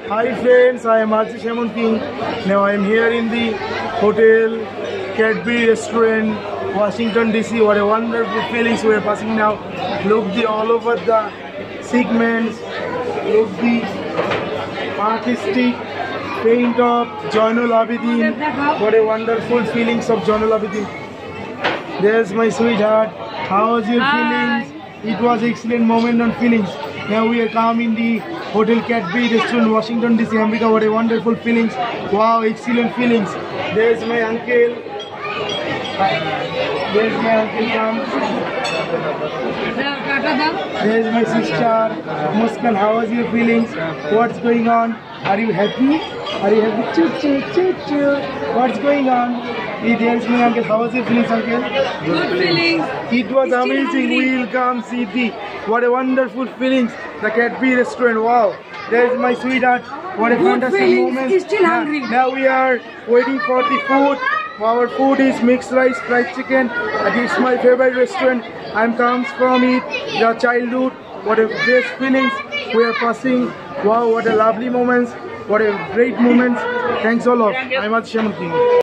Hi friends, I am Archie Shaman King. Now I am here in the Hotel Cadbury Restaurant, Washington DC. What a wonderful feelings we are passing now. Look all over the segments. Look the artistic paint of Zainul Abidin. What a wonderful feelings of Zainul Abidin. There's my sweetheart. How was your feelings? It was excellent moment and feelings. Now we are come in the Hotel Cadbury Restaurant, Washington DC, America. What a wonderful feelings. Wow, excellent feelings. There's my uncle. There's my uncle come. There's my sister. Muskan, how was your feelings? What's going on? Are you happy? Are you happy? Choo choo choo choo. What's going on? There's my uncle. How was your feelings, uncle? Good feelings. It was amazing. We'll come see the what a wonderful feelings. The Cadbury Restaurant. Wow. There's my sweetheart. What a fantastic moment. He's still hungry. Now we are waiting for the food. Our food is mixed rice, fried chicken. It's my favorite restaurant. I'm comes from it. The childhood. What a best feelings we are passing. Wow, what a lovely moments. What a great moments. Thanks all of. I'm Archie Shaman King.